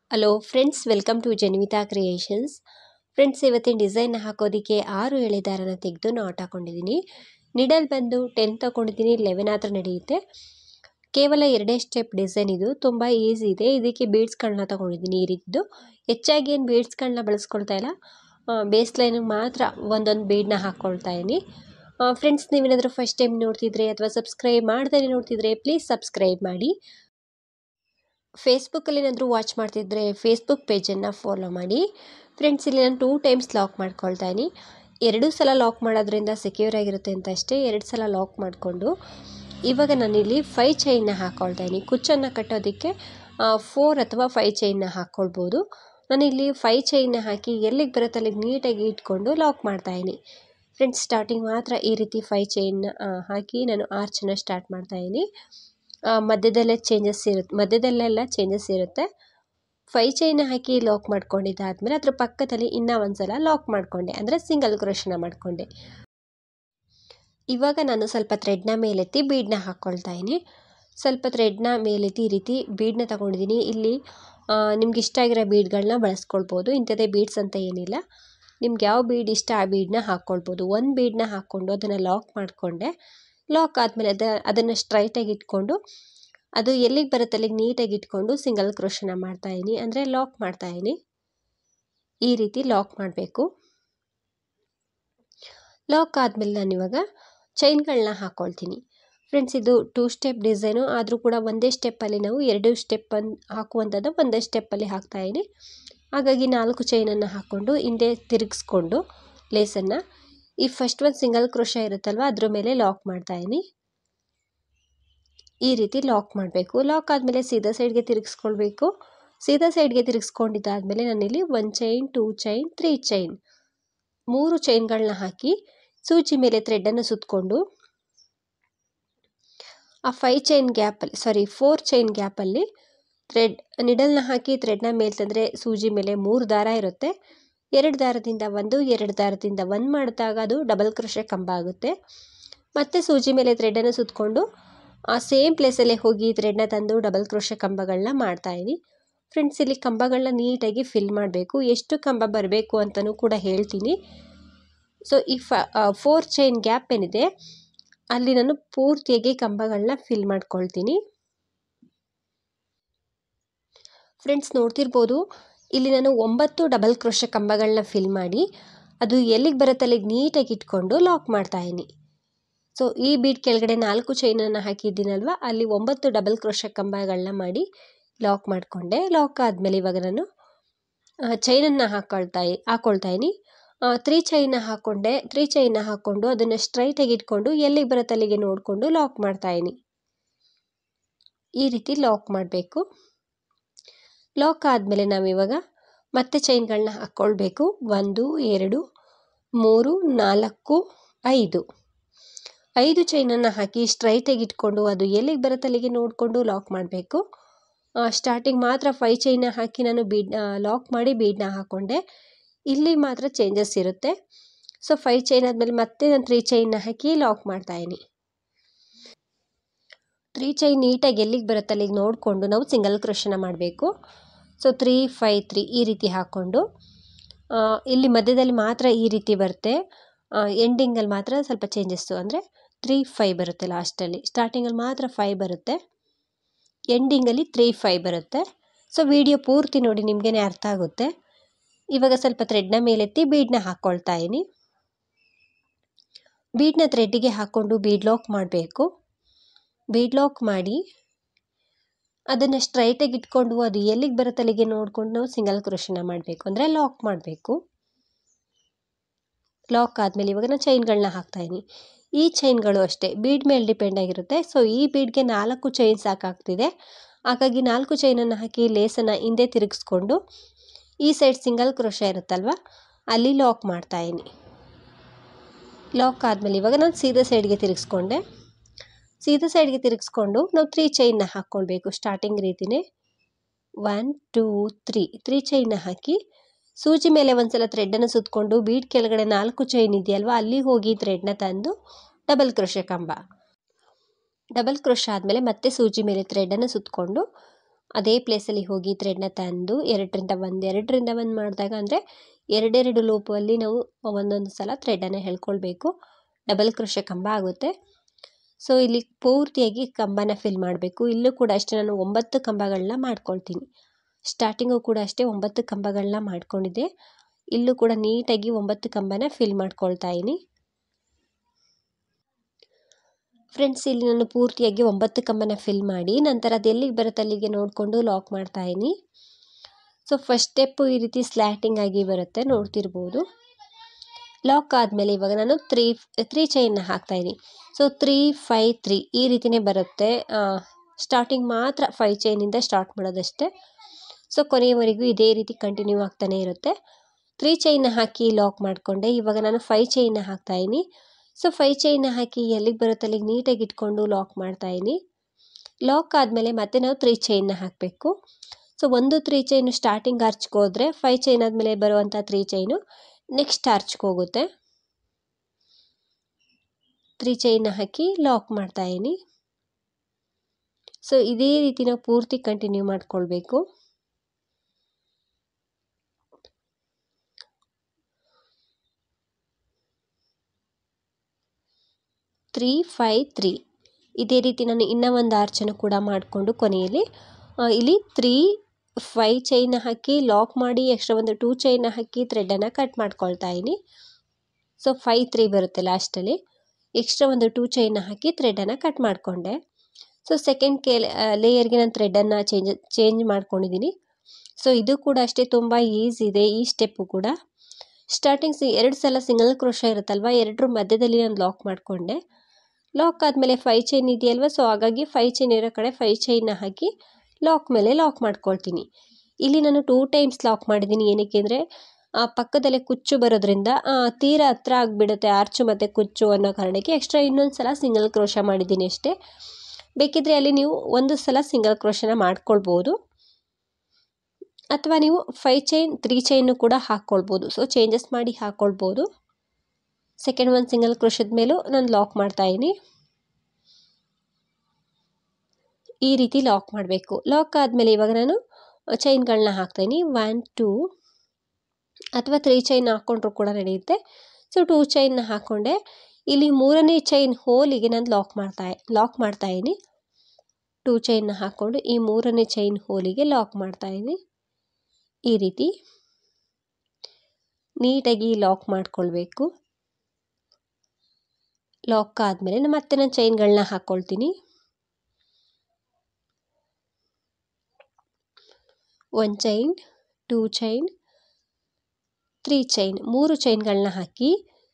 Hello friends, welcome to Janvita creations. Friends, ಇವತ್ತಿನ design ಹಾಕೋದಕ್ಕೆ 6 ಎಳೆ ದಾರನ ತೆಗೆದು ನಾಟ್ ಹಾಕೊಂಡಿದ್ದೀನಿ. ನಿಡಲ್ ಬಂದು 10 ತಗೊಂಡಿದ್ದೀನಿ, 11 ಹತ್ರ ನಡೆಯುತ್ತೆ. ಕೇವಲ 2 ಸ್ಟೆಪ್ ಡಿಸೈನ್ ಇದು, ತುಂಬ ಈಸಿ ಇದೆ. ಇದಕ್ಕೆ ಬೀಡ್ಸ್ಗಳನ್ನ ತಗೊಂಡಿದ್ದೀನಿ ಈ ರೀತಿದು. ಹೆಚ್ಚಾಗಿ ಏನು ಬೀಡ್ಸ್ಗಳನ್ನ ಬಳಸ್ಕೊಳ್ತಾ ಇಲ್ಲ, ಬೇಸ್ ಲೈನಿಗೆ ಮಾತ್ರ ಒಂದೊಂದು ಬೀಡನ್ನ ಹಾಕ್ಕೊಳ್ತಾ ಇದ್ದೀನಿ. ಫ್ರೆಂಡ್ಸ್, ನೀವೇನಾದರೂ ಫಸ್ಟ್ ಟೈಮ್ ನೋಡ್ತಿದ್ರೆ ಅಥವಾ ಸಬ್ಸ್ಕ್ರೈಬ್ ಮಾಡ್ದೇ ನೋಡ್ತಿದ್ರೆ ಪ್ಲೀಸ್ ಸಬ್ಸ್ಕ್ರೈಬ್ ಮಾಡಿ. ಫೇಸ್ಬುಕ್ಕಲ್ಲಿ ಏನಾದರೂ ವಾಚ್ ಮಾಡ್ತಿದ್ರೆ ಫೇಸ್ಬುಕ್ ಪೇಜನ್ನು ಫಾಲೋ ಮಾಡಿ. ಫ್ರೆಂಡ್ಸ್, ಇಲ್ಲಿ ನಾನು 2 ಟೈಮ್ಸ್ ಲಾಕ್ ಮಾಡ್ಕೊಳ್ತಾ ಇದ್ದೀನಿ. 2 ಸಲ ಲಾಕ್ ಮಾಡೋದ್ರಿಂದ ಸೆಕ್ಯೂರ್ ಆಗಿರುತ್ತೆ ಅಂತ ಅಷ್ಟೇ. 2 ಸಲ ಲಾಕ್ ಮಾಡಿಕೊಂಡು ಇವಾಗ ನಾನಿಲ್ಲಿ 5 ಚೈನ್ನ ಹಾಕ್ಕೊಳ್ತಾ ಇದ್ದೀನಿ. ಕುಚ್ಚನ್ನು ಕಟ್ಟೋದಕ್ಕೆ 4 ಅಥವಾ 5 ಚೈನ್ನ ಹಾಕ್ಕೊಳ್ಬೋದು. ನಾನಿಲ್ಲಿ 5 ಚೈನ್ನ ಹಾಕಿ ಎಲ್ಲಿಗೆ ಬರುತ್ತೆ ಅಲ್ಲಿಗೆ ನೀಟಾಗಿ ಇಟ್ಕೊಂಡು ಲಾಕ್ ಮಾಡ್ತಾಯಿದ್ದೀನಿ. ಫ್ರೆಂಡ್ಸ್, ಸ್ಟಾರ್ಟಿಂಗ್ ಮಾತ್ರ ಈ ರೀತಿ 5 ಚೈನ್ನ ಹಾಕಿ ನಾನು ಆರ್ಚನ್ನು ಸ್ಟಾರ್ಟ್ ಮಾಡ್ತಾಯಿದ್ದೀನಿ. ಮಧ್ಯದಲ್ಲೆಲ್ಲ ಚೇಂಜಸ್ ಇರುತ್ತೆ. 5 ಚೈನ್ನ ಹಾಕಿ ಲಾಕ್ ಮಾಡ್ಕೊಂಡಿದ್ದಾದಮೇಲೆ ಅದ್ರ ಪಕ್ಕದಲ್ಲಿ ಇನ್ನೂ ಒಂದ್ಸಲ ಲಾಕ್ ಮಾಡಿಕೊಂಡೆ, ಅಂದರೆ ಸಿಂಗಲ್ ಕ್ರೋಶನ ಮಾಡಿಕೊಂಡೆ. ಇವಾಗ ನಾನು ಸ್ವಲ್ಪ ಥ್ರೆಡ್ನ ಮೇಲೆತ್ತಿ ಬೀಡನ್ನ ಹಾಕ್ಕೊಳ್ತಾ ಇದ್ದೀನಿ. ಸ್ವಲ್ಪ ಥ್ರೆಡ್ನ ಮೇಲೆತ್ತಿ ಈ ರೀತಿ ಬೀಡನ್ನ ತಗೊಂಡಿದ್ದೀನಿ. ಇಲ್ಲಿ ನಿಮ್ಗೆ ಇಷ್ಟ ಆಗಿರೋ ಬೀಡ್ಗಳನ್ನ ಬಳಸ್ಕೊಳ್ಬೋದು. ಇಂಥದ್ದೇ ಬೀಡ್ಸ್ ಅಂತ ಏನಿಲ್ಲ, ನಿಮ್ಗೆ ಯಾವ ಬೀಡ್ ಇಷ್ಟ ಆ ಬೀಡನ್ನ ಹಾಕ್ಕೊಳ್ಬೋದು. ಒಂದು ಬೀಡನ್ನ ಹಾಕ್ಕೊಂಡು ಅದನ್ನು ಲಾಕ್ ಮಾಡಿಕೊಂಡೆ. ಲಾಕ್ ಆದಮೇಲೆ ಅದನ್ನು ಸ್ಟ್ರೈಟಾಗಿ ಇಟ್ಕೊಂಡು ಅದು ಎಲ್ಲಿಗೆ ಬರುತ್ತೆ ಅಲ್ಲಿಗೆ ನೀಟಾಗಿ ಇಟ್ಕೊಂಡು ಸಿಂಗಲ್ ಕ್ರೋಶನ ಮಾಡ್ತಾಯಿದ್ದೀನಿ, ಅಂದರೆ ಲಾಕ್ ಮಾಡ್ತಾಯಿದ್ದೀನಿ. ಈ ರೀತಿ ಲಾಕ್ ಮಾಡಬೇಕು. ಲಾಕ್ ಆದಮೇಲೆ ನಾನಿವಾಗ ಚೈನ್ಗಳನ್ನ ಹಾಕ್ಕೊಳ್ತೀನಿ. ಫ್ರೆಂಡ್ಸ್, ಇದು 2 ಸ್ಟೆಪ್ ಡಿಸೈನು ಆದರೂ ಕೂಡ ಒಂದೇ ಸ್ಟೆಪ್ಪಲ್ಲಿ ನಾವು 2 ಸ್ಟೆಪ್ ಹಾಕುವಂಥದ್ದು ಒಂದೇ ಸ್ಟೆಪ್ಪಲ್ಲಿ ಹಾಕ್ತಾಯಿದ್ದೀನಿ. ಹಾಗಾಗಿ 4 ಚೈನನ್ನು ಹಾಕ್ಕೊಂಡು ಹಿಂದೆ ತಿರುಗಿಸ್ಕೊಂಡು ಲೇಸನ್ನು ಈ ಫಸ್ಟ್ ಒಂದು ಸಿಂಗಲ್ ಕ್ರೋಶ ಇರುತ್ತಲ್ವ ಅದ್ರ ಮೇಲೆ ಲಾಕ್ ಮಾಡ್ತಾಯಿದ್ದೀನಿ. ಈ ರೀತಿ ಲಾಕ್ ಮಾಡಬೇಕು. ಲಾಕ್ ಆದಮೇಲೆ ಸೀದಾ ಸೈಡ್ಗೆ ತಿರುಗಿಸ್ಕೊಳ್ಬೇಕು. ಸೀದಾ ಸೈಡ್ಗೆ ತಿರುಗಿಸ್ಕೊಂಡಿದ್ದಾದಮೇಲೆ ನಾನಿಲ್ಲಿ 1 ಚೈನ್, 2 ಚೈನ್, 3 ಚೈನ್ 3 ಚೈನ್ಗಳನ್ನ ಹಾಕಿ ಸೂಜಿ ಮೇಲೆ ಥ್ರೆಡ್ಡನ್ನು ಸುತ್ತಕೊಂಡು ಆ 4 ಚೈನ್ ಗ್ಯಾಪಲ್ಲಿ ನಿಡಲ್ನ ಹಾಕಿ ಥ್ರೆಡ್ನ ಮೇಲೆ ತಂದರೆ ಸೂಜಿ ಮೇಲೆ 3 ದಾರ ಇರುತ್ತೆ. 2 ದಾರದಿಂದ 1, 2 ದಾರದಿಂದ 1 ಮಾಡಿದಾಗ ಅದು ಡಬಲ್ ಕ್ರೋಶೆ ಕಂಬ ಆಗುತ್ತೆ. ಮತ್ತೆ ಸೂಜಿ ಮೇಲೆ ಥ್ರೆಡ್ಡನ್ನು ಸುತ್ತಕೊಂಡು ಆ ಸೇಮ್ ಪ್ಲೇಸಲ್ಲೇ ಹೋಗಿ ಥ್ರೆಡ್ನ ತಂದು ಡಬಲ್ ಕ್ರೋಶೆ ಕಂಬಗಳನ್ನ ಮಾಡ್ತಾಯಿದ್ದೀನಿ. ಫ್ರೆಂಡ್ಸ್, ಇಲ್ಲಿ ಕಂಬಗಳನ್ನ ನೀಟಾಗಿ ಫಿಲ್ ಮಾಡಬೇಕು. ಎಷ್ಟು ಕಂಬ ಬರಬೇಕು ಅಂತಲೂ ಕೂಡ ಹೇಳ್ತೀನಿ. ಸೊ ಈ 4 ಚೈನ್ ಗ್ಯಾಪ್ ಏನಿದೆ ಅಲ್ಲಿ ನಾನು ಪೂರ್ತಿಯಾಗಿ ಕಂಬಗಳನ್ನ ಫಿಲ್ ಮಾಡ್ಕೊಳ್ತೀನಿ. ಫ್ರೆಂಡ್ಸ್, ನೋಡ್ತಿರ್ಬೋದು ಇಲ್ಲಿ ನಾನು 9 ಡಬಲ್ ಕ್ರೋಶೆ ಕಂಬಗಳನ್ನ ಫಿಲ್ ಮಾಡಿ ಅದು ಎಲ್ಲಿಗೆ ಬರುತ್ತೆ ಅಲ್ಲಿಗೆ ನೀಟಾಗಿ ಇಟ್ಕೊಂಡು ಲಾಕ್ ಮಾಡ್ತಾಯಿದ್ದೀನಿ. ಸೊ ಈ ಬೀಡ್ ಕೆಳಗಡೆ 4 ಚೈನನ್ನು ಹಾಕಿದ್ದೀನಲ್ವ, ಅಲ್ಲಿ 9 ಡಬಲ್ ಕ್ರೋಶೆ ಕಂಬಗಳನ್ನ ಮಾಡಿ ಲಾಕ್ ಮಾಡಿಕೊಂಡೆ. ಲಾಕ್ ಆದಮೇಲೆ ಇವಾಗ ನಾನು ಚೈನನ್ನು ಹಾಕ್ಕೊಳ್ತಾ ಇದ್ದೀನಿ. 3 ಚೈನ್ನ ಹಾಕ್ಕೊಂಡೆ. 3 ಚೈನ್ನ ಹಾಕ್ಕೊಂಡು ಅದನ್ನು ಸ್ಟ್ರೈಟಾಗಿ ಇಟ್ಕೊಂಡು ಎಲ್ಲಿಗೆ ಬರುತ್ತೆ ಅಲ್ಲಿಗೆ ನೋಡಿಕೊಂಡು ಲಾಕ್ ಮಾಡ್ತಾಯಿದ್ದೀನಿ. ಈ ರೀತಿ ಲಾಕ್ ಮಾಡಬೇಕು. ಲಾಕ್ ಆದಮೇಲೆ ನಾವಿವಾಗ ಮತ್ತೆ ಚೈನ್ಗಳನ್ನ ಹಾಕ್ಕೊಳ್ಬೇಕು. 1, 2, 3, 4, 5 ಚೈನನ್ನು ಹಾಕಿ ಸ್ಟ್ರೈಟಾಗಿ ಇಟ್ಕೊಂಡು ಅದು ಎಲ್ಲಿಗೆ ಬರುತ್ತೆ ಅಲ್ಲಿಗೆ ನೋಡಿಕೊಂಡು ಲಾಕ್ ಮಾಡಬೇಕು. ಸ್ಟಾರ್ಟಿಂಗ್ ಮಾತ್ರ 5 ಚೈನ್ನ ಹಾಕಿ ನಾನು ಲಾಕ್ ಮಾಡಿ ಬೀಡನ್ನ ಹಾಕ್ಕೊಂಡೆ. ಇಲ್ಲಿ ಮಾತ್ರ ಚೇಂಜಸ್ ಇರುತ್ತೆ. ಸೊ 5 ಚೈನ್ ಆದಮೇಲೆ ಮತ್ತೆ ನಾನು 3 ಚೈನ್ನ ಹಾಕಿ ಲಾಕ್ ಮಾಡ್ತಾಯಿದ್ದೀನಿ. 3 ಚೈನ್ ನೀಟಾಗಿ ಎಲ್ಲಿಗೆ ಬರುತ್ತೆ ಅಲ್ಲಿಗೆ ನೋಡಿಕೊಂಡು ನಾವು ಸಿಂಗಲ್ ಕ್ರೋಶನ ಮಾಡಬೇಕು. ಸೊ 3, 5, 3 ಈ ರೀತಿ ಹಾಕ್ಕೊಂಡು ಇಲ್ಲಿ ಮಧ್ಯದಲ್ಲಿ ಮಾತ್ರ ಈ ರೀತಿ ಬರುತ್ತೆ. ಎಂಡಿಂಗಲ್ಲಿ ಮಾತ್ರ ಸ್ವಲ್ಪ ಚೇಂಜಸ್ಸು, ಅಂದರೆ 3, 5 ಬರುತ್ತೆ ಲಾಸ್ಟಲ್ಲಿ. ಸ್ಟಾರ್ಟಿಂಗಲ್ಲಿ ಮಾತ್ರ 5 ಬರುತ್ತೆ, ಎಂಡಿಂಗಲ್ಲಿ 3, 5 ಬರುತ್ತೆ. ಸೊ ವಿಡಿಯೋ ಪೂರ್ತಿ ನೋಡಿ, ನಿಮಗೇ ಅರ್ಥ ಆಗುತ್ತೆ. ಇವಾಗ ಸ್ವಲ್ಪ ಥ್ರೆಡ್ನ ಮೇಲೆತ್ತಿ ಬೀಡನ್ನ ಹಾಕ್ಕೊಳ್ತಾ ಇದ್ದೀನಿ. ಬೀಡನ್ನ ಥ್ರೆಡ್ಡಿಗೆ ಹಾಕ್ಕೊಂಡು ಬೀಡ್ ಲಾಕ್ ಮಾಡಬೇಕು. ಬೀಡ್ ಲಾಕ್ ಮಾಡಿ ಅದನ್ನು ಸ್ಟ್ರೈಟಾಗಿ ಇಟ್ಕೊಂಡು ಅದು ಎಲ್ಲಿಗೆ ಬರುತ್ತೆ ಅಲ್ಲಿಗೆ ನೋಡಿಕೊಂಡು ನಾವು ಸಿಂಗಲ್ ಕ್ರೋಶನ ಮಾಡಬೇಕು, ಅಂದರೆ ಲಾಕ್ ಮಾಡಬೇಕು. ಲಾಕ್ ಆದಮೇಲೆ ಇವಾಗ ನಾನು ಚೈನ್ಗಳನ್ನ ಹಾಕ್ತಾಯಿದ್ದೀನಿ. ಈ ಚೈನ್ಗಳು ಅಷ್ಟೇ ಬೀಡ್ ಮೇಲೆ ಡಿಪೆಂಡ್ ಆಗಿರುತ್ತೆ. ಸೊ ಈ ಬೀಡ್ಗೆ 4 ಚೈನ್ ಸಾಕಾಗ್ತಿದೆ. ಹಾಗಾಗಿ 4 ಚೈನನ್ನು ಹಾಕಿ ಲೇಸನ್ನು ಹಿಂದೆ ತಿರುಗಿಸ್ಕೊಂಡು ಈ ಸೈಡ್ ಸಿಂಗಲ್ ಕ್ರೋಶ ಇರುತ್ತಲ್ವ ಅಲ್ಲಿ ಲಾಕ್ ಮಾಡ್ತಾಯಿದ್ದೀನಿ. ಲಾಕ್ ಆದಮೇಲೆ ಇವಾಗ ನಾನು ಸೀದಾ ಸೈಡ್ಗೆ ತಿರುಗಿಸ್ಕೊಂಡೆ. ಸೀದಾ ಸೈಡ್ಗೆ ತಿರುಗಿಸ್ಕೊಂಡು ನಾವು 3 ಚೈನ್ನ ಹಾಕ್ಕೊಳ್ಬೇಕು. ಸ್ಟಾರ್ಟಿಂಗ್ ರೀತಿಯೇ 1, 2, 3 ಚೈನ್ನ ಹಾಕಿ ಸೂಜಿ ಮೇಲೆ ಒಂದ್ಸಲ ಥ್ರೆಡ್ಡನ್ನು ಸುತ್ತಕೊಂಡು ಬೀಡ್ ಕೆಳಗಡೆ 4 ಚೈನ್ ಇದೆಯಲ್ವ ಅಲ್ಲಿ ಹೋಗಿ ಥ್ರೆಡ್ನ ತಂದು ಡಬಲ್ ಕ್ರೋಶೆ ಕಂಬ. ಡಬಲ್ ಕ್ರೋಶ ಆದಮೇಲೆ ಮತ್ತೆ ಸೂಜಿ ಮೇಲೆ ಥ್ರೆಡನ್ನು ಸುತ್ತಕೊಂಡು ಅದೇ ಪ್ಲೇಸಲ್ಲಿ ಹೋಗಿ ಥ್ರೆಡ್ನ ತಂದು 2ರಿಂದ 1 ಮಾಡಿದಾಗ ಅಂದರೆ 2 ಲೂಪಲ್ಲಿ ನಾವು ಒಂದೊಂದು ಸಲ ಥ್ರೆಡನ್ನು ಎಳ್ಕೊಳ್ಬೇಕು. ಡಬಲ್ ಕ್ರೋಶೆ ಕಂಬ ಆಗುತ್ತೆ. ಸೊ ಇಲ್ಲಿ ಪೂರ್ತಿಯಾಗಿ ಕಂಬನ ಫಿಲ್ ಮಾಡಬೇಕು. ಇಲ್ಲೂ ಕೂಡ ಅಷ್ಟೇ ನಾನು 9 ಕಂಬಗಳನ್ನ ಮಾಡ್ಕೊಳ್ತೀನಿ. ಸ್ಟಾರ್ಟಿಂಗು ಕೂಡ ಅಷ್ಟೇ 9 ಕಂಬಗಳನ್ನ ಮಾಡ್ಕೊಂಡಿದ್ದೆ. ಇಲ್ಲೂ ಕೂಡ ನೀಟಾಗಿ 9 ಕಂಬನ ಫಿಲ್ ಮಾಡ್ಕೊಳ್ತಾ ಇದ್ದೀನಿ. ಫ್ರೆಂಡ್ಸ್, ಇಲ್ಲಿ ನಾನು ಪೂರ್ತಿಯಾಗಿ 9 ಕಂಬನ ಫಿಲ್ ಮಾಡಿ ನಂತರ ಅದು ಎಲ್ಲಿಗೆ ಬರುತ್ತೆ ಅಲ್ಲಿಗೆ ನೋಡಿಕೊಂಡು ಲಾಕ್ ಮಾಡ್ತಾ ಇದ್ದೀನಿ. ಸೊ ಫಸ್ಟ್ ಸ್ಟೆಪ್ಪು ಈ ರೀತಿ ಸ್ಲ್ಯಾಟಿಂಗ್ ಆಗಿ ಬರುತ್ತೆ, ನೋಡ್ತಿರ್ಬೋದು. ಲಾಕ್ ಆದಮೇಲೆ ಇವಾಗ ನಾನು 3 ಚೈನ್ನ ಹಾಕ್ತಾಯಿದ್ದೀನಿ. ಸೊ 3, 5, 3 ಈ ರೀತಿಯೇ ಬರುತ್ತೆ. ಸ್ಟಾರ್ಟಿಂಗ್ ಮಾತ್ರ 5 ಚೈನಿಂದ ಸ್ಟಾರ್ಟ್ ಮಾಡೋದಷ್ಟೇ. ಸೊ ಕೊನೆಯವರೆಗೂ ಇದೇ ರೀತಿ ಕಂಟಿನ್ಯೂ ಆಗ್ತಾನೆ ಇರುತ್ತೆ. 3 ಚೈನ್ನ ಹಾಕಿ ಲಾಕ್ ಮಾಡಿಕೊಂಡೆ. ಇವಾಗ ನಾನು 5 ಚೈನ್ನ ಹಾಕ್ತಾಯಿದ್ದೀನಿ. ಸೊ 5 ಚೈನ್ನ ಹಾಕಿ ಎಲ್ಲಿಗೆ ಬರುತ್ತೆ ಅಲ್ಲಿಗೆ ನೀಟಾಗಿ ಇಟ್ಕೊಂಡು ಲಾಕ್ ಮಾಡ್ತಾಯಿದ್ದೀನಿ. ಲಾಕ್ ಆದಮೇಲೆ ಮತ್ತೆ ನಾವು 3 ಚೈನ್ನ ಹಾಕಬೇಕು. ಸೊ 3 ಚೈನು ಸ್ಟಾರ್ಟಿಂಗ್ ಆರ್ಚ್ಗೆ ಹೋದರೆ 5 ಚೈನ್ ಆದಮೇಲೆ ಬರುವಂಥ 3 ಚೈನು ನೆಕ್ಸ್ಟ್ ಆರ್ಚ್ಗೆ ಹೋಗುತ್ತೆ. 3 ಚೈನ್ನ ಹಾಕಿ ಲಾಕ್ ಮಾಡ್ತಾಯಿದ್ದೀನಿ. ಸೊ ಇದೇ ರೀತಿ ನಾವು ಪೂರ್ತಿ ಕಂಟಿನ್ಯೂ ಮಾಡ್ಕೊಳ್ಬೇಕು. 3, 5, 3 ಇದೇ ರೀತಿ ನಾನು ಇನ್ನೂ ಒಂದು ಆರ್ಚನ್ನು ಕೂಡ ಮಾಡಿಕೊಂಡು ಕೊನೆಯಲ್ಲಿ ಇಲ್ಲಿ 3, 5 ಚೈನ್ನ ಹಾಕಿ ಲಾಕ್ ಮಾಡಿ ಎಕ್ಸ್ಟ್ರಾ ಒಂದು 2 ಚೈನ್ನ ಹಾಕಿ ಥ್ರೆಡನ್ನು ಕಟ್ ಮಾಡ್ಕೊಳ್ತಾ ಇದ್ದೀನಿ. ಸೊ 5, 3 ಬರುತ್ತೆ ಲಾಸ್ಟಲ್ಲಿ. ಎಕ್ಸ್ಟ್ರಾ ಒಂದು 2 ಚೈನ್ನ ಹಾಕಿ ಥ್ರೆಡನ್ನು ಕಟ್ ಮಾಡಿಕೊಂಡೆ. ಸೊ ಸೆಕೆಂಡ್ ಲೇಯರ್ಗೆ ನಾನು ಥ್ರೆಡನ್ನು ಚೇಂಜ್ ಮಾಡ್ಕೊಂಡಿದ್ದೀನಿ. ಸೊ ಇದು ಕೂಡ ಅಷ್ಟೇ ತುಂಬ ಈಸಿ ಇದೆ ಈ ಸ್ಟೆಪ್ಪು ಕೂಡ. ಸ್ಟಾರ್ಟಿಂಗ್ 2 ಸಲ ಸಿಂಗಲ್ ಕ್ರೋಶೆ ಇರುತ್ತಲ್ವ, 2 ಮಧ್ಯದಲ್ಲಿ ನಾನು ಲಾಕ್ ಮಾಡಿಕೊಂಡೆ. ಲಾಕ್ ಆದಮೇಲೆ 5 ಚೈನ್ ಇದೆಯಲ್ವ, ಸೊ ಹಾಗಾಗಿ 5 ಚೈನ್ ಇರೋ ಕಡೆ 5 ಚೈನ್ನ ಹಾಕಿ ಲಾಕ್ ಮೇಲೆ ಲಾಕ್ ಮಾಡ್ಕೊಳ್ತೀನಿ. ಇಲ್ಲಿ ನಾನು 2 ಟೈಮ್ಸ್ ಲಾಕ್ ಮಾಡಿದ್ದೀನಿ. ಏನಕ್ಕೆ ಅಂದರೆ ಪಕ್ಕದಲ್ಲೇ ಕುಚ್ಚು ಬರೋದ್ರಿಂದ ತೀರಾ ಹತ್ರ ಆಗಿಬಿಡುತ್ತೆ ಆರ್ಚು ಮತ್ತು ಕುಚ್ಚು ಅನ್ನೋ ಕಾರಣಕ್ಕೆ ಎಕ್ಸ್ಟ್ರಾ ಇನ್ನೊಂದು ಸಲ ಸಿಂಗಲ್ ಕ್ರೋಶ ಮಾಡಿದ್ದೀನಿ ಅಷ್ಟೇ. ಬೇಕಿದ್ದರೆ ಅಲ್ಲಿ ನೀವು ಒಂದು ಸಲ ಸಿಂಗಲ್ ಕ್ರೋಶನ ಮಾಡ್ಕೊಳ್ಬೋದು, ಅಥವಾ ನೀವು 5 ಚೈನ್ 3 ಚೈನು ಕೂಡ ಹಾಕ್ಕೊಳ್ಬೋದು. ಸೊ ಚೇಂಜಸ್ ಮಾಡಿ ಹಾಕ್ಕೊಳ್ಬೋದು. ಸೆಕೆಂಡ್ ಒಂದು ಸಿಂಗಲ್ ಕ್ರೋಶದ ಮೇಲೂ ನಾನು ಲಾಕ್ ಮಾಡ್ತಾಯಿದ್ದೀನಿ. ಈ ರೀತಿ ಲಾಕ್ ಮಾಡಬೇಕು. ಲಾಕ್ ಆದಮೇಲೆ ಇವಾಗ ನಾನು ಚೈನ್ಗಳನ್ನ ಹಾಕ್ತಾಯಿದ್ದೀನಿ. 1, 2 ಅಥವಾ 3 ಚೈನ್ ಹಾಕ್ಕೊಂಡ್ರೂ ಕೂಡ ನಡೆಯುತ್ತೆ. ಸೊ 2 ಚೈನ್ನ ಹಾಕ್ಕೊಂಡೆ. ಇಲ್ಲಿ 3ನೇ ಚೈನ್ ಹೋಲಿಗೆ ನಾನು ಲಾಕ್ ಮಾಡ್ತಾಯಿದ್ದೀನಿ. 2 ಚೈನ್ನ ಹಾಕ್ಕೊಂಡು ಈ 3ನೇ ಚೈನ್ ಹೋಲಿಗೆ ಲಾಕ್ ಮಾಡ್ತಾಯಿದ್ದೀನಿ. ಈ ರೀತಿ ನೀಟಾಗಿ ಲಾಕ್ ಮಾಡ್ಕೊಳ್ಬೇಕು. ಲಾಕ್ ಆದಮೇಲೆ ಮತ್ತೆ ನಾನು ಚೈನ್ಗಳನ್ನ ಹಾಕ್ಕೊಳ್ತೀನಿ. 1 ಚೈನ್, 2 ಚೈನ್, 3 ಚೈನ್ 3 ಚೈನ್ಗಳನ್ನ ಹಾಕಿ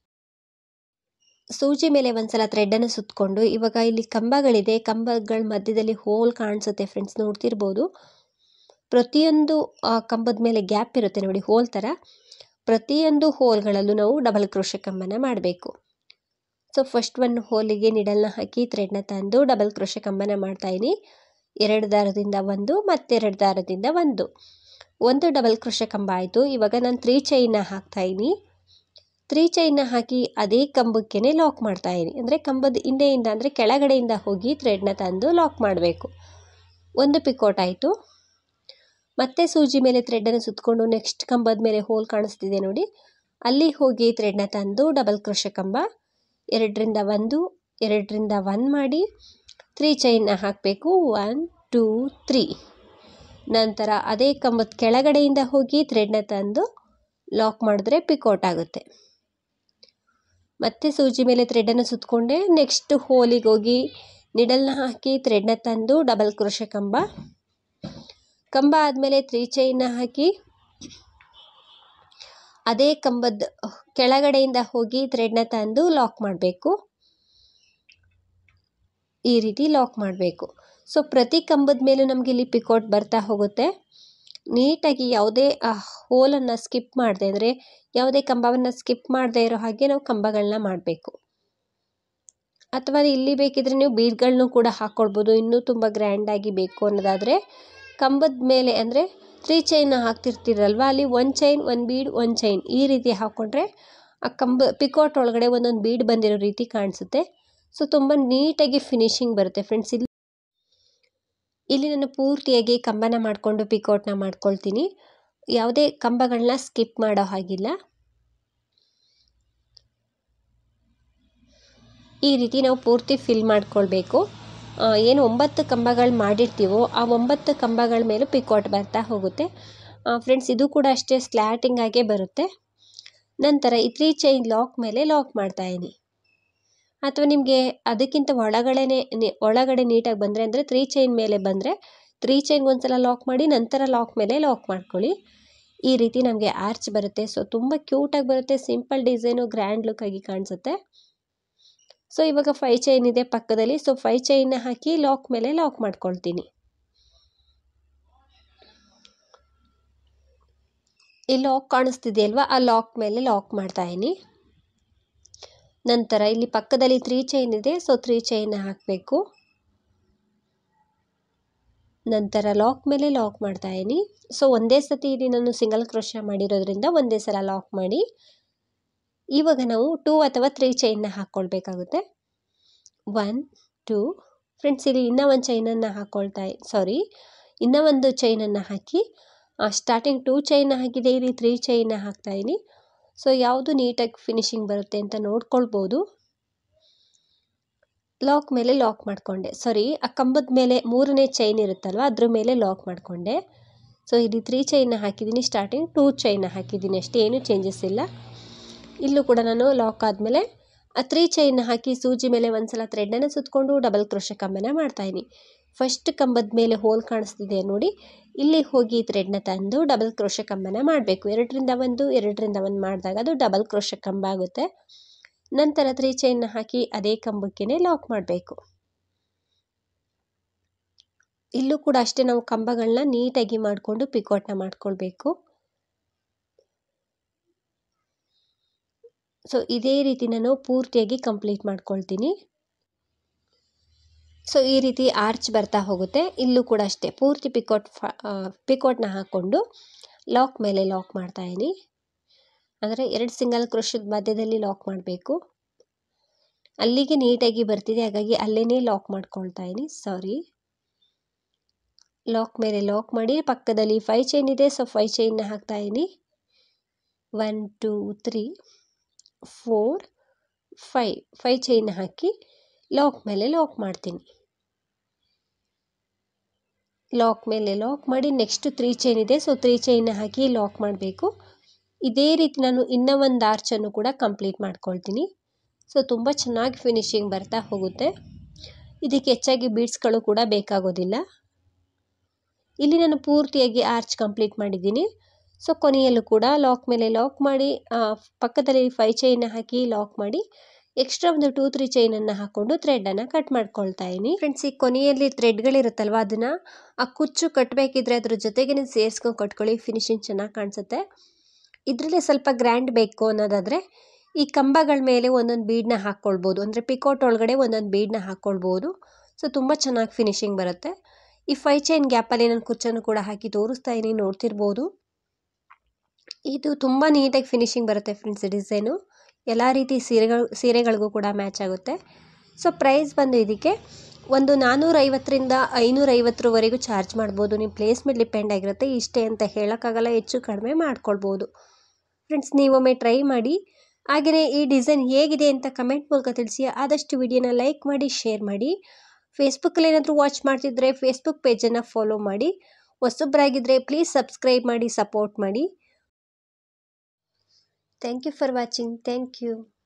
ಸೂಜಿ ಮೇಲೆ ಒಂದ್ಸಲ ಥ್ರೆಡನ್ನು ಸುತ್ತಕೊಂಡು ಇವಾಗ ಇಲ್ಲಿ ಕಂಬಗಳಿದೆ, ಕಂಬಗಳ ಮಧ್ಯದಲ್ಲಿ ಹೋಲ್ ಕಾಣಿಸುತ್ತೆ ಫ್ರೆಂಡ್ಸ್, ನೋಡ್ತಿರ್ಬೋದು. ಪ್ರತಿಯೊಂದು ಕಂಬದ ಮೇಲೆ ಗ್ಯಾಪ್ ಇರುತ್ತೆ ನೋಡಿ, ಹೋಲ್ ಥರ. ಪ್ರತಿಯೊಂದು ಹೋಲ್ಗಳಲ್ಲೂ ನಾವು ಡಬಲ್ ಕ್ರೋಶೆ ಕಂಬನ ಮಾಡಬೇಕು. ಸೊ ಫಸ್ಟ್ ಒಂದು ಹೋಲಿಗೆ ನಿಡಲ್ನ ಹಾಕಿ ಥ್ರೆಡ್ನ ತಂದು ಡಬಲ್ ಕ್ರೋಶೆ ಕಂಬನ ಮಾಡ್ತಾಯಿದ್ದೀನಿ. 2 ದಾರದಿಂದ 1 ಮತ್ತು 2 ದಾರದಿಂದ 1 ಡಬಲ್ ಕ್ರೋಶೆ ಕಂಬ ಆಯಿತು. ಇವಾಗ ನಾನು 3 ಚೈನ್ನ ಹಾಕ್ತಾಯಿದ್ದೀನಿ. 3 ಚೈನ್ನ ಹಾಕಿ ಅದೇ ಕಂಬಕ್ಕೇ ಲಾಕ್ ಮಾಡ್ತಾಯಿದ್ದೀನಿ. ಅಂದರೆ ಕಂಬದ ಹಿಂದೆಯಿಂದ ಅಂದರೆ ಕೆಳಗಡೆಯಿಂದ ಹೋಗಿ ಥ್ರೆಡ್ನ ತಂದು ಲಾಕ್ ಮಾಡಬೇಕು. 1 ಪಿಕೋಟ್ ಆಯಿತು. ಮತ್ತೆ ಸೂಜಿ ಮೇಲೆ ಥ್ರೆಡನ್ನು ಸುತ್ತಕೊಂಡು ನೆಕ್ಸ್ಟ್ ಕಂಬದ ಮೇಲೆ ಹೋಲ್ ಕಾಣಿಸ್ತಿದೆ ನೋಡಿ, ಅಲ್ಲಿ ಹೋಗಿ ಥ್ರೆಡ್ನ ತಂದು ಡಬಲ್ ಕ್ರೋಶೆ ಕಂಬ 2ರಿಂದ 1, 2ರಿಂದ 1 ಮಾಡಿ 3 ಚೈನ್ನ ಹಾಕಬೇಕು. 1, 2, 3 ನಂತರ ಅದೇ ಕಂಬದ ಕೆಳಗಡೆಯಿಂದ ಹೋಗಿ ಥ್ರೆಡ್ನ ತಂದು ಲಾಕ್ ಮಾಡಿದ್ರೆ ಪಿಕೋಟ್ ಆಗುತ್ತೆ. ಮತ್ತೆ ಸೂಜಿ ಮೇಲೆ ಥ್ರೆಡನ್ನು ಸುತ್ತಕೊಂಡೆ ನೆಕ್ಸ್ಟ್ ಹೋಲಿಗೆ ಹೋಗಿ ನಿಡಲ್ನ ಹಾಕಿ ಥ್ರೆಡ್ನ ತಂದು ಡಬಲ್ ಕ್ರೋಶೆ ಕಂಬ ಆದಮೇಲೆ 3 ಚೈನ್ನ ಹಾಕಿ ಅದೇ ಕಂಬದ ಕೆಳಗಡೆಯಿಂದ ಹೋಗಿ ಥ್ರೆಡ್ನ ತಂದು ಲಾಕ್ ಮಾಡಬೇಕು. ಈ ರೀತಿ ಲಾಕ್ ಮಾಡಬೇಕು. ಸೊ ಪ್ರತಿ ಕಂಬದ ಮೇಲೂ ನಮಗೆ ಇಲ್ಲಿ ಪಿಕೋಟ್ ಬರ್ತಾ ಹೋಗುತ್ತೆ. ನೀಟಾಗಿ ಯಾವುದೇ ಹೋಲನ್ನು ಸ್ಕಿಪ್ ಮಾಡದೆ, ಅಂದರೆ ಯಾವುದೇ ಕಂಬವನ್ನು ಸ್ಕಿಪ್ ಮಾಡದೇ ಇರೋ ಹಾಗೆ ನಾವು ಕಂಬಗಳನ್ನ ಮಾಡಬೇಕು. ಅಥವಾ ಇಲ್ಲಿ ಬೇಕಿದ್ರೆ ನೀವು ಬೀಡ್ಗಳನ್ನೂ ಕೂಡ ಹಾಕ್ಕೊಳ್ಬೋದು. ಇನ್ನೂ ತುಂಬ ಗ್ರ್ಯಾಂಡಾಗಿ ಬೇಕು ಅನ್ನೋದಾದರೆ ಕಂಬದ ಮೇಲೆ ಅಂದರೆ 3 ಚೈನ್ನ ಹಾಕ್ತಿರ್ತೀರಲ್ವ, ಅಲ್ಲಿ 1 ಚೈನ್ 1 ಬೀಡ್ 1 ಚೈನ್ ಈ ರೀತಿ ಹಾಕ್ಕೊಂಡ್ರೆ ಆ ಪಿಕೋಟ್ ಒಳಗಡೆ ಒಂದೊಂದು ಬೀಡ್ ಬಂದಿರೋ ರೀತಿ ಕಾಣಿಸುತ್ತೆ. ಸೊ ತುಂಬ ನೀಟಾಗಿ ಫಿನಿಶಿಂಗ್ ಬರುತ್ತೆ ಫ್ರೆಂಡ್ಸ್. ಇಲ್ಲಿ ನಾನು ಪೂರ್ತಿಯಾಗಿ ಕಂಬನ ಮಾಡಿಕೊಂಡು ಪಿಕೋಟ್ನ ಮಾಡ್ಕೊಳ್ತೀನಿ. ಯಾವುದೇ ಕಂಬಗಳನ್ನ ಸ್ಕಿಪ್ ಮಾಡೋ ಹಾಗಿಲ್ಲ. ಈ ರೀತಿ ನಾವು ಪೂರ್ತಿ ಫಿಲ್ ಮಾಡ್ಕೊಳ್ಬೇಕು. ಏನು 9 ಕಂಬಗಳು ಮಾಡಿರ್ತೀವೋ ಆ 9 ಕಂಬಗಳ ಮೇಲೂ ಪಿಕೋಟ್ ಬರ್ತಾ ಹೋಗುತ್ತೆ. ಫ್ರೆಂಡ್ಸ್, ಇದು ಕೂಡ ಅಷ್ಟೇ ಸ್ಲ್ಯಾಟಿಂಗ್ ಆಗೇ ಬರುತ್ತೆ. ನಂತರ ಈ 3 ಚೈನ್ ಲಾಕ್ ಮೇಲೆ ಲಾಕ್ ಮಾಡ್ತಾಯಿದ್ದೀನಿ. ಅಥವಾ ನಿಮಗೆ ಅದಕ್ಕಿಂತ ಒಳಗಡೆ ನೀಟಾಗಿ ಬಂದರೆ ಅಂದರೆ 3 ಚೈನ್ ಮೇಲೆ ಬಂದರೆ 3 ಚೈನ್ಗೆ ಒಂದ್ಸಲ ಲಾಕ್ ಮಾಡಿ ನಂತರ ಲಾಕ್ ಮೇಲೆ ಲಾಕ್ ಮಾಡ್ಕೊಳ್ಳಿ. ಈ ರೀತಿ ನಮಗೆ ಆರ್ಚ್ ಬರುತ್ತೆ. ಸೊ ತುಂಬ ಕ್ಯೂಟಾಗಿ ಬರುತ್ತೆ. ಸಿಂಪಲ್ ಡಿಸೈನು, ಗ್ರ್ಯಾಂಡ್ ಲುಕ್ ಆಗಿ ಕಾಣಿಸುತ್ತೆ. ಸೊ ಇವಾಗ 5 ಚೈನ್ ಇದೆ ಪಕ್ಕದಲ್ಲಿ. ಸೊ 5 ಚೈನ್ನ ಹಾಕಿ ಲಾಕ್ ಮೇಲೆ ಲಾಕ್ ಮಾಡ್ಕೊಳ್ತೀನಿ. ಈ ಲಾಕ್ ಕಾಣಿಸ್ತಿದೆಯಲ್ವಾ, ಆ ಲಾಕ್ ಮೇಲೆ ಲಾಕ್ ಮಾಡ್ತಾಯಿದ್ದೀನಿ. ನಂತರ ಇಲ್ಲಿ ಪಕ್ಕದಲ್ಲಿ 3 ಚೈನ್ ಇದೆ. ಸೊ 3 ಚೈನ್ನ ಹಾಕಬೇಕು. ನಂತರ ಲಾಕ್ ಮೇಲೆ ಲಾಕ್ ಮಾಡ್ತಾಯಿದ್ದೀನಿ. ಸೊ ಒಂದೇ ಸತಿ ಇಲ್ಲಿ ನಾನು ಸಿಂಗಲ್ ಕ್ರೋಶೆ ಮಾಡಿರೋದ್ರಿಂದ ಒಂದೇ ಸಲ ಲಾಕ್ ಮಾಡಿ ಇವಾಗ ನಾವು 2 ಅಥವಾ 3 ಚೈನ್ನ ಹಾಕ್ಕೊಳ್ಬೇಕಾಗುತ್ತೆ. 1 2 ಫ್ರೆಂಡ್ಸ್, ಇಲ್ಲಿ ಇನ್ನೂ ಒಂದು ಚೈನನ್ನು ಇನ್ನೂ ಒಂದು ಚೈನನ್ನು ಹಾಕಿ ಸ್ಟಾರ್ಟಿಂಗ್ 2 ಚೈನ್ನ ಹಾಕಿದೆ, ಇಲ್ಲಿ 3 ಚೈನ್ನ ಹಾಕ್ತಾಯಿದ್ದೀನಿ. ಸೊ ಯಾವುದು ನೀಟಾಗಿ ಫಿನಿಶಿಂಗ್ ಬರುತ್ತೆ ಅಂತ ನೋಡ್ಕೊಳ್ಬೋದು. ಲಾಕ್ ಮೇಲೆ ಲಾಕ್ ಮಾಡಿಕೊಂಡೆ, ಆ ಕಂಬದ ಮೇಲೆ 3ನೇ ಚೈನ್ ಇರುತ್ತಲ್ವ ಅದ್ರ ಮೇಲೆ ಲಾಕ್ ಮಾಡಿಕೊಂಡೆ. ಸೊ ಇಲ್ಲಿ 3 ಚೈನ್ನ ಹಾಕಿದ್ದೀನಿ, ಸ್ಟಾರ್ಟಿಂಗ್ 2 ಚೈನ್ನ ಹಾಕಿದ್ದೀನಿ ಅಷ್ಟೇ, ಏನು ಚೇಂಜಸ್ ಇಲ್ಲ. ಇಲ್ಲೂ ಕೂಡ ನಾನು ಲಾಕ್ ಆದಮೇಲೆ 3 ಚೈನ್ನ ಹಾಕಿ ಸೂಜಿ ಮೇಲೆ ಒಂದ್ಸಲ ಥ್ರೆಡನ್ನು ಸುತ್ತಕೊಂಡು ಡಬಲ್ ಕ್ರೋಶೆ ಕಂಬನ ಮಾಡ್ತಾಯಿದ್ದೀನಿ. ಫಸ್ಟ್ ಕಂಬದ ಮೇಲೆ ಹೋಲ್ ಕಾಣಿಸ್ತಿದೆ ನೋಡಿ, ಇಲ್ಲಿ ಹೋಗಿ ಥ್ರೆಡ್ನ ತಂದು ಡಬಲ್ ಕ್ರೋಶೆ ಕಂಬನ ಮಾಡಬೇಕು. 2ರಿಂದ 1 ಮಾಡಿದಾಗ ಅದು ಡಬಲ್ ಕ್ರೋಶೆ ಕಂಬ ಆಗುತ್ತೆ. ನಂತರ 3 ಚೈನ್ನ ಹಾಕಿ ಅದೇ ಕಂಬಕ್ಕೆ ಲಾಕ್ ಮಾಡಬೇಕು. ಇಲ್ಲೂ ಕೂಡ ಅಷ್ಟೇ ನಾವು ಕಂಬಗಳನ್ನ ನೀಟಾಗಿ ಮಾಡಿಕೊಂಡು ಪಿಕೋಟ್ನ ಮಾಡ್ಕೊಳ್ಬೇಕು. ಸೊ ಇದೇ ರೀತಿ ನಾನು ಪೂರ್ತಿಯಾಗಿ ಕಂಪ್ಲೀಟ್ ಮಾಡ್ಕೊಳ್ತೀನಿ. ಸೊ ಈ ರೀತಿ ಆರ್ಚ್ ಬರ್ತಾ ಹೋಗುತ್ತೆ. ಇಲ್ಲೂ ಕೂಡ ಅಷ್ಟೇ ಪೂರ್ತಿ ಪಿಕೋಟ್ನ ಹಾಕ್ಕೊಂಡು ಲಾಕ್ ಮೇಲೆ ಲಾಕ್ ಮಾಡ್ತಾಯಿದ್ದೀನಿ. ಅಂದರೆ 2 ಸಿಂಗಲ್ ಕ್ರೋಶದ ಮಧ್ಯದಲ್ಲಿ ಲಾಕ್ ಮಾಡಬೇಕು. ಅಲ್ಲಿಗೆ ನೀಟಾಗಿ ಬರ್ತಿದೆ, ಹಾಗಾಗಿ ಅಲ್ಲೇ ಲಾಕ್ ಮಾಡ್ಕೊಳ್ತಾ ಇದ್ದೀನಿ. ಲಾಕ್ ಮೇಲೆ ಲಾಕ್ ಮಾಡಿ ಪಕ್ಕದಲ್ಲಿ 5 ಚೈನ್ ಇದೆ. ಸೊ 5 ಚೈನ್ನ ಹಾಕ್ತಾಯಿದ್ದೀನಿ. 1 2 3 4 5 ಚೈನ್ ಹಾಕಿ ಲಾಕ್ ಮೇಲೆ ಲಾಕ್ ಮಾಡ್ತೀನಿ. ಲಾಕ್ ಮೇಲೆ ಲಾಕ್ ಮಾಡಿ ನೆಕ್ಸ್ಟ್ 3 ಚೈನ್ ಇದೆ. ಸೊ 3 ಚೈನ್ನ ಹಾಕಿ ಲಾಕ್ ಮಾಡಬೇಕು. ಇದೇ ರೀತಿ ನಾನು ಇನ್ನೂ ಒಂದು ಆರ್ಚನ್ನು ಕೂಡ ಕಂಪ್ಲೀಟ್ ಮಾಡ್ಕೊಳ್ತೀನಿ. ಸೊ ತುಂಬ ಚೆನ್ನಾಗಿ ಫಿನಿಶಿಂಗ್ ಬರ್ತಾ ಹೋಗುತ್ತೆ. ಇದಕ್ಕೆ ಹೆಚ್ಚಾಗಿ ಬೀಡ್ಸ್ಗಳು ಕೂಡ ಬೇಕಾಗೋದಿಲ್ಲ. ಇಲ್ಲಿ ನಾನು ಪೂರ್ತಿಯಾಗಿ ಆರ್ಚ್ ಕಂಪ್ಲೀಟ್ ಮಾಡಿದ್ದೀನಿ. ಸೊ ಕೊನೆಯಲ್ಲೂ ಕೂಡ ಲಾಕ್ ಮೇಲೆ ಲಾಕ್ ಮಾಡಿ ಪಕ್ಕದಲ್ಲಿ 5 ಚೈನ್ನ ಹಾಕಿ ಲಾಕ್ ಮಾಡಿ ಎಕ್ಸ್ಟ್ರಾ ಒಂದು 2-3 ಚೈನನ್ನು ಹಾಕ್ಕೊಂಡು ಥ್ರೆಡನ್ನು ಕಟ್ ಮಾಡ್ಕೊಳ್ತಾ ಇದ್ದೀನಿ. ಫ್ರೆಂಡ್ಸ್, ಈ ಕೊನೆಯಲ್ಲಿ ಥ್ರೆಡ್ಗಳಿರುತ್ತಲ್ವ ಅದನ್ನು ಆ ಕುಚ್ಚು ಕಟ್ಟಬೇಕಿದ್ರೆ ಅದ್ರ ಜೊತೆಗೇ ಸೇರಿಸ್ಕೊಂಡು ಕಟ್ಕೊಳ್ಳಿ, ಫಿನಿಶಿಂಗ್ ಚೆನ್ನಾಗಿ ಕಾಣಿಸುತ್ತೆ. ಇದರಲ್ಲಿ ಸ್ವಲ್ಪ ಗ್ರ್ಯಾಂಡ್ ಬೇಕು ಅನ್ನೋದಾದರೆ ಈ ಕಂಬಗಳ ಮೇಲೆ ಒಂದೊಂದು ಬೀಡನ್ನ ಹಾಕ್ಕೊಳ್ಬೋದು, ಅಂದರೆ ಪಿಕೋಟ್ ಒಳಗಡೆ ಒಂದೊಂದು ಬೀಡನ್ನ ಹಾಕ್ಕೊಳ್ಬೋದು. ಸೊ ತುಂಬ ಚೆನ್ನಾಗಿ ಫಿನಿಶಿಂಗ್ ಬರುತ್ತೆ. ಈ 5 ಚೈನ್ ಗ್ಯಾಪಲ್ಲಿ ನಾನು ಕುಚ್ಚನ್ನು ಕೂಡ ಹಾಕಿ ತೋರಿಸ್ತಾ ಇದ್ದೀನಿ, ನೋಡ್ತಿರ್ಬೋದು. ಇದು ತುಂಬ ನೀಟಾಗಿ ಫಿನಿಶಿಂಗ್ ಬರುತ್ತೆ ಫ್ರೆಂಡ್ಸ್. ಡಿಸೈನು ಎಲ್ಲ ರೀತಿ ಸೀರೆಗಳಿಗೂ ಕೂಡ ಮ್ಯಾಚ್ ಆಗುತ್ತೆ. ಸೊ ಪ್ರೈಸ್ ಬಂದು ಇದಕ್ಕೆ ಒಂದು 450ರಿಂದ 550ವರೆಗೂ ಚಾರ್ಜ್ ಮಾಡ್ಬೋದು. ನಿಮ್ಮ ಪ್ಲೇಸ್ ಮೇಲೆ ಡಿಪೆಂಡ್ ಆಗಿರುತ್ತೆ, ಇಷ್ಟೇ ಅಂತ ಹೇಳೋಕ್ಕಾಗಲ್ಲ, ಹೆಚ್ಚು ಕಡಿಮೆ ಮಾಡ್ಕೊಳ್ಬೋದು. ಫ್ರೆಂಡ್ಸ್, ನೀವೊಮ್ಮೆ ಟ್ರೈ ಮಾಡಿ. ಹಾಗೆಯೇ ಈ ಡಿಸೈನ್ ಹೇಗಿದೆ ಅಂತ ಕಮೆಂಟ್ ಮೂಲಕ ತಿಳಿಸಿ. ಆದಷ್ಟು ವಿಡಿಯೋನ ಲೈಕ್ ಮಾಡಿ, ಶೇರ್ ಮಾಡಿ. ಫೇಸ್ಬುಕ್ಕಲ್ಲಿ ಏನಾದರೂ ವಾಚ್ ಮಾಡ್ತಿದ್ರೆ ಫೇಸ್ಬುಕ್ ಪೇಜನ್ನು ಫಾಲೋ ಮಾಡಿ. ಹೊಸಬ್ರಾಗಿದ್ದರೆ ಪ್ಲೀಸ್ ಸಬ್ಸ್ಕ್ರೈಬ್ ಮಾಡಿ, ಸಪೋರ್ಟ್ ಮಾಡಿ. Thank you for watching. Thank you.